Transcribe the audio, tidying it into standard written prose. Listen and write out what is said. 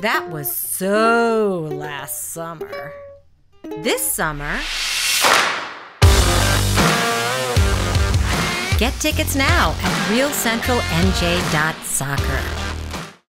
That was so last summer. This summer, get tickets now at realcentralnj.soccer.